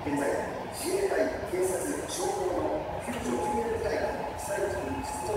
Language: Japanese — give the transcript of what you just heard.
現在、自衛隊、警察、消防の救助救援隊が被災地に出動